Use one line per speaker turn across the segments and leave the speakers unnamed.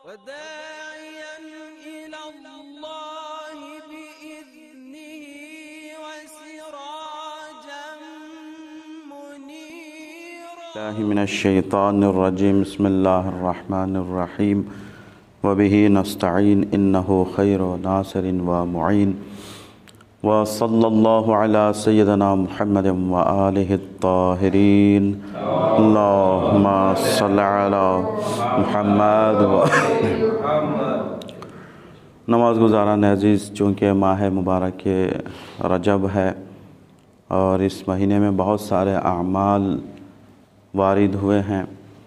وداعيا إلى الله بإذنه وسراجا منيرا.
الله من الشيطان الرجيم. بسم الله الرحمن الرحيم. وبه نستعين إنه خير ناصر ومعين. وصلى الله على سيدنا محمد وآله الطاهرين. اللهم صل على محمد نماز گزاران عزیز، چونکہ ماہ مبارک رجب ہے اور اس مہینے میں بہت سارے اعمال وارد ہوئے ہیں،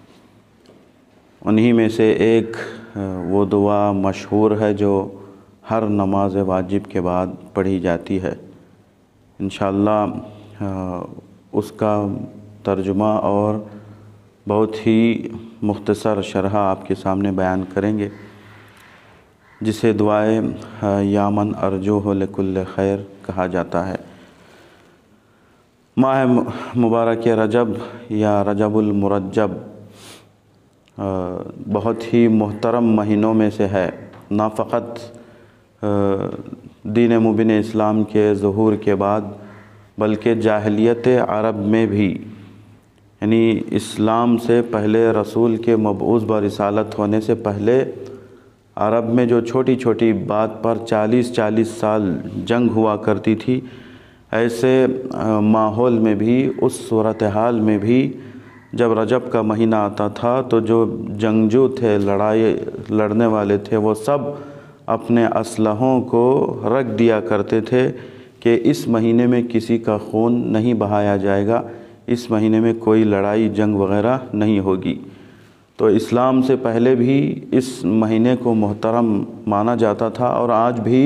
انہی میں سے ایک وہ دعا مشہور ہے جو ہر نماز واجب کے بعد پڑھی جاتی ہے۔ انشاءاللہ اس کا ترجمہ اور بہت ہی مختصر شرح آپ کے سامنے بیان کریں گے، جسے دعائے یا من ارجوہ لکل خیر کہا جاتا ہے۔ ماہ مبارک رجب یا رجب المرجب بہت ہی محترم مہینوں میں سے ہے، نہ فقط دین مبین اسلام کے ظہور کے بعد بلکہ جاہلیت عرب میں بھی، یعنی اسلام سے پہلے، رسول کے مبعوث برسالت ہونے سے پہلے عرب میں جو چھوٹی چھوٹی بات پر 40 سال جنگ ہوا کرتی تھی، ایسے ماحول میں بھی، اس صورتحال میں بھی جب رجب کا مہینہ آتا تھا تو جو جنگجو تھے، لڑنے والے تھے، وہ سب اپنے اسلحوں کو رکھ دیا کرتے تھے کہ اس مہینے میں کسی کا خون نہیں بہایا جائے گا، اس مہینے میں کوئی لڑائی جنگ وغیرہ نہیں ہوگی۔ تو اسلام سے پہلے بھی اس مہینے کو محترم مانا جاتا تھا، اور آج بھی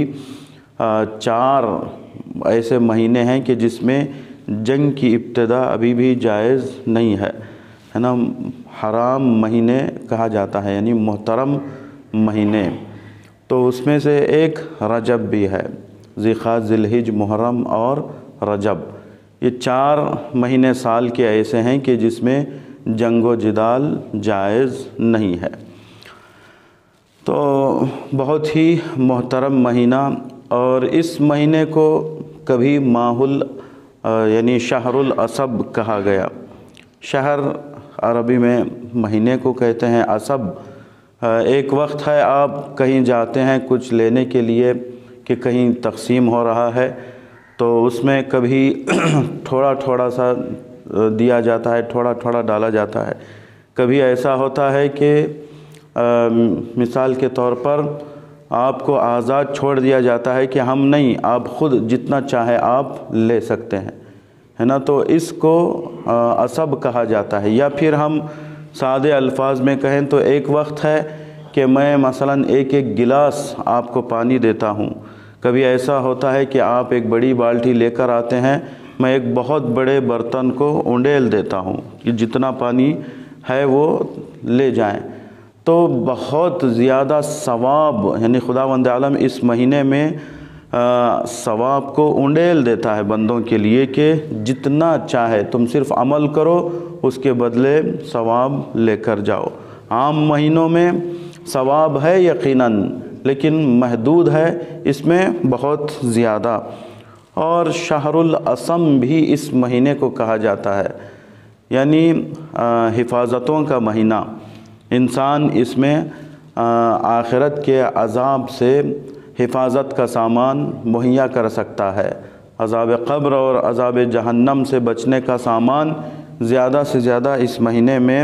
4 ایسے مہینے ہیں کہ جس میں جنگ کی ابتدا ابھی بھی جائز نہیں ہے نا، حرام مہینے کہا جاتا ہے، یعنی محترم مہینے۔ تو اس میں سے ایک رجب بھی ہے، ذی-القعدہ، ذی-الحجہ، محرم اور رجب۔ یہ 4 مہینے سال کے ایسے ہیں کہ جس میں جنگ و جدال جائز نہیں ہے۔ تو بہت ہی محترم مہینہ، اور اس مہینے کو کبھی یعنی شہر العصب کہا گیا۔ شہر عربی میں مہینے کو کہتے ہیں، عصب ایک وقت ہے آپ کہیں جاتے ہیں کچھ لینے کے لیے کہ کہیں تقسیم ہو رہا ہے، تو اس میں کبھی تھوڑا سا دیا جاتا ہے، تھوڑا ڈالا جاتا ہے۔ کبھی ایسا ہوتا ہے کہ مثال کے طور پر آپ کو آزاد چھوڑ دیا جاتا ہے کہ ہم نہیں، آپ خود جتنا چاہے آپ لے سکتے ہیں، ہے نا۔ تو اس کو عصب کہا جاتا ہے۔ یا پھر ہم سادے الفاظ میں کہیں تو ایک وقت ہے کہ میں مثلاً ایک گلاس آپ کو پانی دیتا ہوں۔ کبھی ایسا ہوتا ہے کہ آپ ایک بڑی بالٹی لے کر آتے ہیں، میں ایک بہت بڑے برتن کو انڈیل دیتا ہوں کہ جتنا پانی ہے وہ لے جائیں۔ تو بہت زیادہ ثواب، یعنی خداوند عالم اس مہینے میں ثواب کو انڈیل دیتا ہے بندوں کے لیے کہ جتنا چاہے تم صرف عمل کرو، اس کے بدلے ثواب لے کر جاؤ۔ عام مہینوں میں ثواب ہے یقیناً، لیکن محدود ہے، اس میں بہت زیادہ۔ اور شہر العصم بھی اس مہینے کو کہا جاتا ہے، یعنی حفاظتوں کا مہینہ۔ انسان اس میں آخرت کے عذاب سے حفاظت کا سامان مہیا کر سکتا ہے، عذاب قبر اور عذاب جہنم سے بچنے کا سامان زیادہ سے زیادہ اس مہینے میں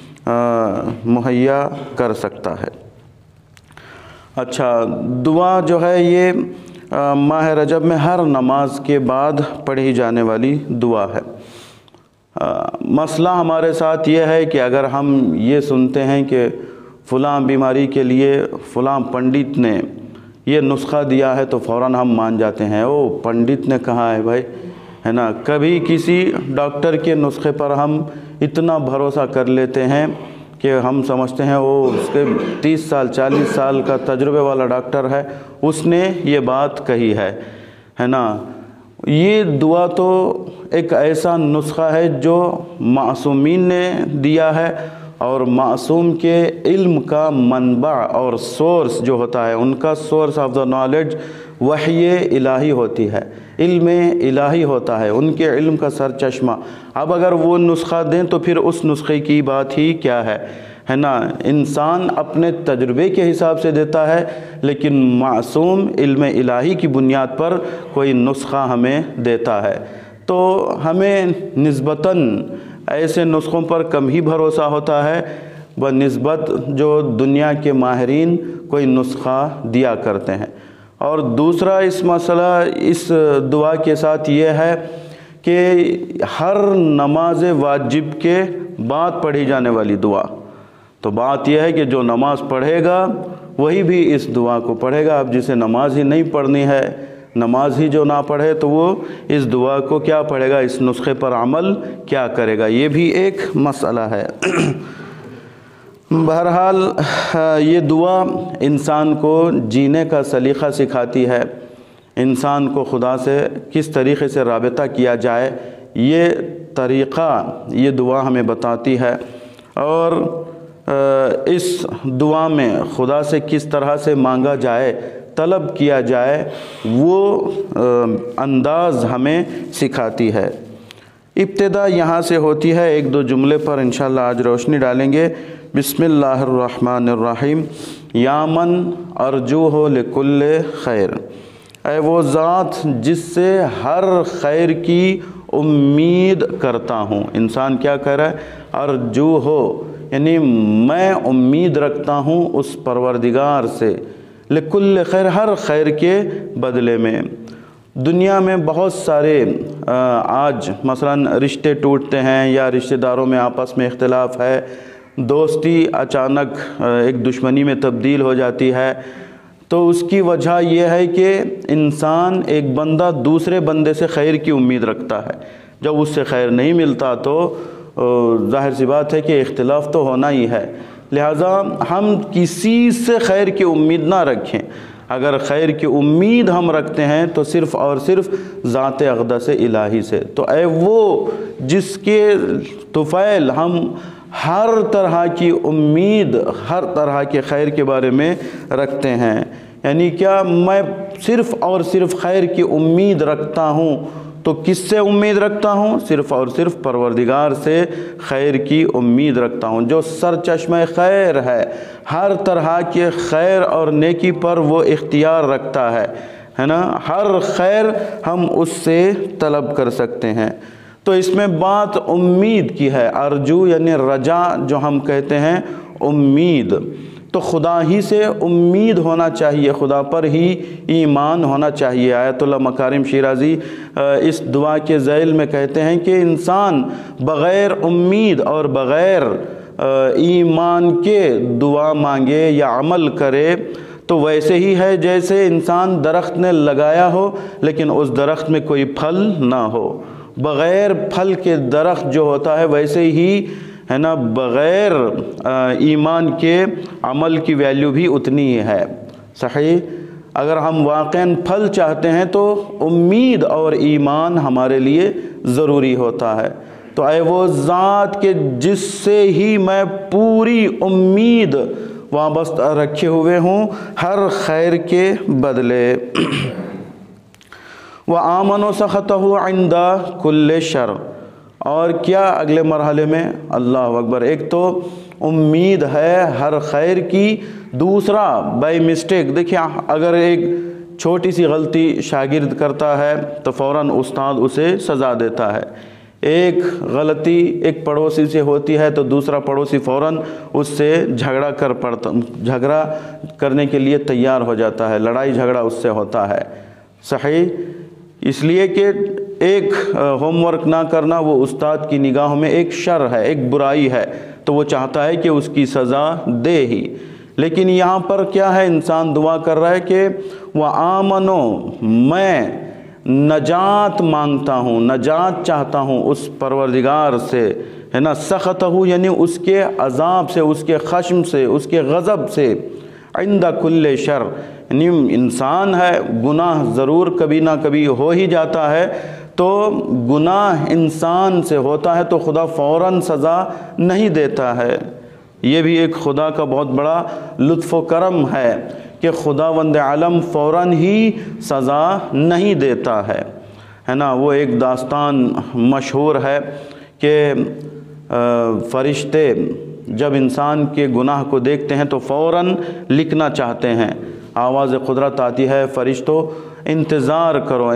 مہیا کر سکتا ہے۔ اچھا، دعا جو ہے یہ ماہ رجب میں ہر نماز کے بعد پڑھی جانے والی دعا ہے۔ مسئلہ ہمارے ساتھ یہ ہے کہ اگر ہم یہ سنتے ہیں کہ فلاں بیماری کے لیے فلاں پنڈت نے یہ نسخہ دیا ہے تو فوراً ہم مان جاتے ہیں، او پنڈت نے کہا ہے بھائی، ہے نا۔ کبھی کسی ڈاکٹر کے نسخے پر ہم اتنا بھروسہ کر لیتے ہیں کہ ہم سمجھتے ہیں وہ اس کے 30 سال 40 سال کا تجربے والا ڈاکٹر ہے، اس نے یہ بات کہی ہے نا۔ یہ دعا تو ایک ایسا نسخہ ہے جو معصومین نے دیا ہے، اور معصوم کے علم کا منبع اور سورس جو ہوتا ہے، ان کا سورس آف دا نالج وحی الہی ہوتی ہے، علم الہی ہوتا ہے، ان کے علم کا سر چشمہ۔ اب اگر وہ نسخہ دیں تو پھر اس نسخے کی بات ہی کیا ہے نا؟ انسان اپنے تجربے کے حساب سے دیتا ہے، لیکن معصوم علم الہی کی بنیاد پر کوئی نسخہ ہمیں دیتا ہے۔ تو ہمیں نسبتاً ایسے نسخوں پر کم ہی بھروسہ ہوتا ہے بنسبت جو دنیا کے ماہرین کوئی نسخہ دیا کرتے ہیں۔ اور دوسرا اس مسئلہ اس دعا کے ساتھ یہ ہے کہ ہر نماز واجب کے بعد پڑھی جانے والی دعا، تو بات یہ ہے کہ جو نماز پڑھے گا وہی بھی اس دعا کو پڑھے گا۔ اب جسے نماز ہی نہیں پڑھنی ہے، نماز ہی جو نہ پڑھے، تو وہ اس دعا کو کیا پڑھے گا، اس نسخے پر عمل کیا کرے گا، یہ بھی ایک مسئلہ ہے۔ بہرحال یہ دعا انسان کو جینے کا سلیقہ سکھاتی ہے، انسان کو خدا سے کس طریقے سے رابطہ کیا جائے یہ طریقہ یہ دعا ہمیں بتاتی ہے، اور اس دعا میں خدا سے کس طرح سے مانگا جائے، طلب کیا جائے، وہ انداز ہمیں سکھاتی ہے۔ ابتدا یہاں سے ہوتی ہے، ایک دو جملے پر انشاءاللہ آج روشنی ڈالیں گے۔ بسم اللہ الرحمن الرحیم۔ یا من ارجوہ لکل خیر، اے وہ ذات جس سے ہر خیر کی امید کرتا ہوں۔ انسان کیا کہہ رہا ہے؟ ارجوہ، یعنی میں امید رکھتا ہوں اس پروردگار سے، لکل خیر، ہر خیر کے بدلے میں۔ دنیا میں بہت سارے آج مثلا رشتے ٹوٹتے ہیں یا رشتہ داروں میں آپس میں اختلاف ہے، دوستی اچانک ایک دشمنی میں تبدیل ہو جاتی ہے، تو اس کی وجہ یہ ہے کہ انسان ایک بندہ دوسرے بندے سے خیر کی امید رکھتا ہے، جب اس سے خیر نہیں ملتا تو ظاہر سی بات ہے کہ اختلاف تو ہونا ہی ہے۔ لہٰذا ہم کسی سے خیر کی امید نہ رکھیں، اگر خیر کی امید ہم رکھتے ہیں تو صرف اور صرف ذات اقدس الہی سے۔ تو اے وہ جس کے طفیل ہم ہر طرح کی امید، ہر طرح کے خیر کے بارے میں رکھتے ہیں، یعنی کیا میں صرف اور صرف خیر کی امید رکھتا ہوں، تو کس سے امید رکھتا ہوں؟ صرف اور صرف پروردگار سے خیر کی امید رکھتا ہوں، جو سر چشمہ خیر ہے، ہر طرح کے خیر اور نیکی پر وہ اختیار رکھتا ہے نا، ہر خیر ہم اس سے طلب کر سکتے ہیں۔ تو اس میں بات امید کی ہے، ارجو یعنی رجا جو ہم کہتے ہیں، امید، تو خدا ہی سے امید ہونا چاہیے، خدا پر ہی ایمان ہونا چاہیے۔ آیت اللہ مکارم شیرازی اس دعا کے ذیل میں کہتے ہیں کہ انسان بغیر امید اور بغیر ایمان کے دعا مانگے یا عمل کرے تو ویسے ہی ہے جیسے انسان درخت نے لگایا ہو لیکن اس درخت میں کوئی پھل نہ ہو۔ بغیر پھل کے درخت جو ہوتا ہے ویسے ہی ہے نا، بغیر ایمان کے عمل کی ویلیو بھی اتنی ہی ہے۔ صحیح، اگر ہم واقعاً پھل چاہتے ہیں تو امید اور ایمان ہمارے لیے ضروری ہوتا ہے۔ تو اے وہ ذات کہ جس سے ہی میں پوری امید وابستہ رکھے ہوئے ہوں ہر خیر کے بدلے۔ وَآمَنُوا سَخَطَهُ عِنْدَ كُلِّ شَرٍ، اور کیا اگلے مرحلے میں؟ اللہ اکبر، ایک تو امید ہے ہر خیر کی، دوسرا بائی مسٹیک، دیکھیں اگر ایک چھوٹی سی غلطی شاگرد کرتا ہے تو فوراً استاد اسے سزا دیتا ہے، ایک غلطی ایک پڑوسی سے ہوتی ہے تو دوسرا پڑوسی فوراً اس سے جھگڑا کرنے کے لیے تیار ہو جاتا ہے، لڑائی جھگڑا اس سے ہوتا ہے۔ صحیح، اس لیے کہ ایک ہوم ورک نہ کرنا وہ استاد کی نگاہوں میں ایک شر ہے، ایک برائی ہے، تو وہ چاہتا ہے کہ اس کی سزا دے ہی۔ لیکن یہاں پر کیا ہے؟ انسان دعا کر رہا ہے کہ وَآمَنُوا، میں نجات مانگتا ہوں، نجات چاہتا ہوں اس پروردگار سے، ہے نا، سخطہ یعنی اس کے عذاب سے، اس کے خشم سے، اس کے غضب سے، عند کل شر، یعنی انسان ہے، گناہ ضرور کبھی نہ کبھی ہو ہی جاتا ہے، تو گناہ انسان سے ہوتا ہے تو خدا فوراً سزا نہیں دیتا ہے، یہ بھی ایک خدا کا بہت بڑا لطف و کرم ہے کہ خداوند عالم فوراً ہی سزا نہیں دیتا ہے نا۔ وہ ایک داستان مشہور ہے کہ فرشتے جب انسان کے گناہ کو دیکھتے ہیں تو فوراً لکھنا چاہتے ہیں، آواز قدرت آتی ہے فرشتوں انتظار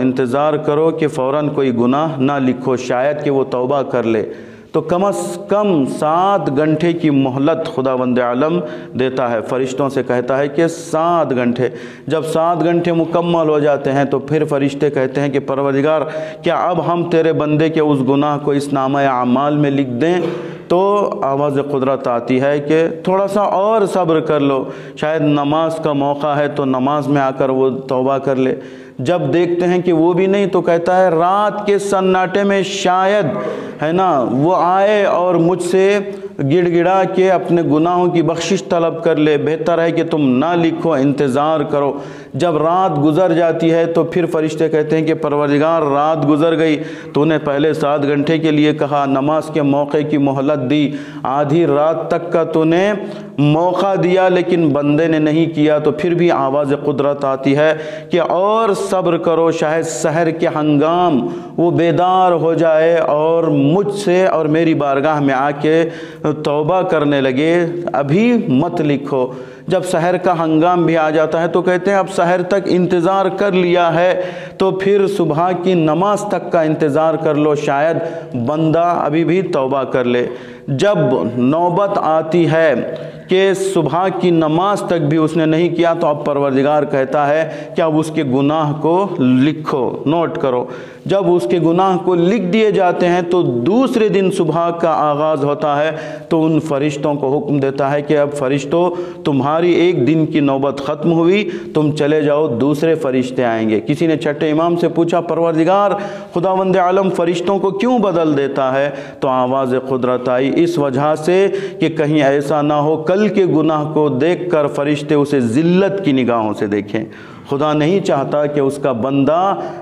کرو کہ فوراً کوئی گناہ نہ لکھو، شاید کہ وہ توبہ کر لے۔ تو کم از کم 7 گھنٹے کی مہلت خداوند عالم دیتا ہے، فرشتوں سے کہتا ہے کہ 7 گھنٹے۔ جب 7 گھنٹے مکمل ہو جاتے ہیں تو پھر فرشتے کہتے ہیں کہ پروردگار کیا اب ہم تیرے بندے کے اس گناہ کو اس نامہ اعمال میں لکھ دیں؟ تو آواز قدرت آتی ہے کہ تھوڑا سا اور صبر کر لو، شاید نماز کا موقع ہے تو نماز میں آ کر وہ توبہ کر لے۔ جب دیکھتے ہیں کہ وہ بھی نہیں تو کہتا ہے رات کے سناٹے میں شاید ہے نا وہ آئے اور مجھ سے گڑ گڑا کے اپنے گناہوں کی بخشش طلب کر لے، بہتر ہے کہ تم نہ لکھو، انتظار کرو۔ جب رات گزر جاتی ہے تو پھر فرشتے کہتے ہیں کہ پروردگار رات گزر گئی، تو نے پہلے 7 گھنٹے کے لیے کہا، نماز کے موقع کی مہلت دی، آدھی رات تک کا تو نے موقع دیا لیکن بندے نے نہیں کیا، تو پھر بھی آواز قدرت آتی ہے کہ اور صبر کرو، شاید سحر کے ہنگام وہ بیدار ہو جائے اور مجھ سے اور میری بارگاہ میں آ کے توبہ کرنے لگے، ابھی مت لکھو۔ جب سحر کا ہنگام بھی آ جاتا ہے تو کہتے ہیں اب سحر تک انتظار کر لیا ہے تو پھر صبح کی نماز تک کا انتظار کر لو، شاید بندہ ابھی بھی توبہ کر لے۔ جب نوبت آتی ہے کہ صبح کی نماز تک بھی اس نے نہیں کیا تو اب پروردگار کہتا ہے کہ اب اس کے گناہ کو لکھو، نوٹ کرو۔ جب اس کے گناہ کو لکھ دیے جاتے ہیں تو دوسرے دن صبح کا آغاز ہوتا ہے تو ان فرشتوں کو حکم دیتا ہے کہ اب فرشتوں تمہاری ایک دن کی نوبت ختم ہوئی، تم چلے جاؤ، دوسرے فرشتے آئیں گے۔ کسی نے چھٹے امام سے پوچھا پروردگار خداوند عالم فرشتوں کو کیوں بدل دیتا ہے؟ تو آواز قدرت آئی اس وجہ سے کہ کہیں ایسا نہ ہو کل کے گناہ کو دیکھ کر فرشتے اسے ذلت کی نگاہوں سے دیکھیں۔ خدا نہیں چاہتا کہ اس کا بندہ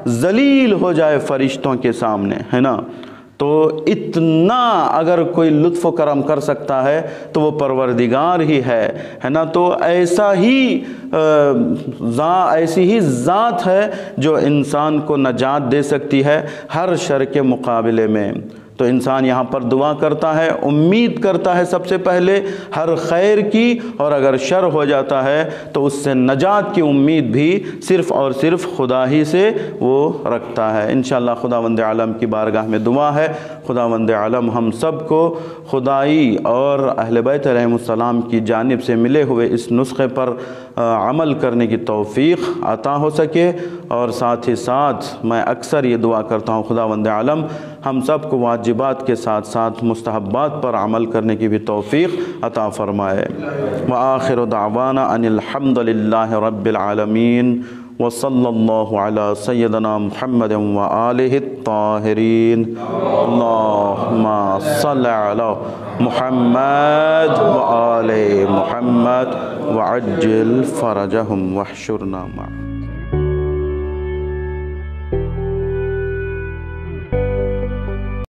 ذلیل ہو جائے فرشتوں کے سامنے، ہے نا۔ تو اتنا اگر کوئی لطف و کرم کر سکتا ہے تو وہ پروردگار ہی ہے نا۔ تو ایسی ہی ذات ہے جو انسان کو نجات دے سکتی ہے ہر شر کے مقابلے میں۔ تو انسان یہاں پر دعا کرتا ہے، امید کرتا ہے سب سے پہلے ہر خیر کی، اور اگر شر ہو جاتا ہے تو اس سے نجات کی امید بھی صرف اور صرف خدا ہی سے وہ رکھتا ہے۔ انشاءاللہ خداوند عالم کی بارگاہ میں دعا ہے خداوند عالم ہم سب کو خدائی اور اہل بیت علیہم السلام کی جانب سے ملے ہوئے اس نسخے پر عمل کرنے کی توفیق عطا ہو سکے، اور ساتھ ہی ساتھ میں اکثر یہ دعا کرتا ہوں خداوند عالم ہم سب کو واجبات کے ساتھ ساتھ مستحبات پر عمل کرنے کی بھی توفیق عطا فرمائے۔ وآخر دعوانا ان الحمد للہ رب العالمین، وصلی اللہ علی سیدنا محمد وآلہ الطاہرین، اللہم صل علی محمد وآل محمد وعجل فرجہم واحشرنا معهم۔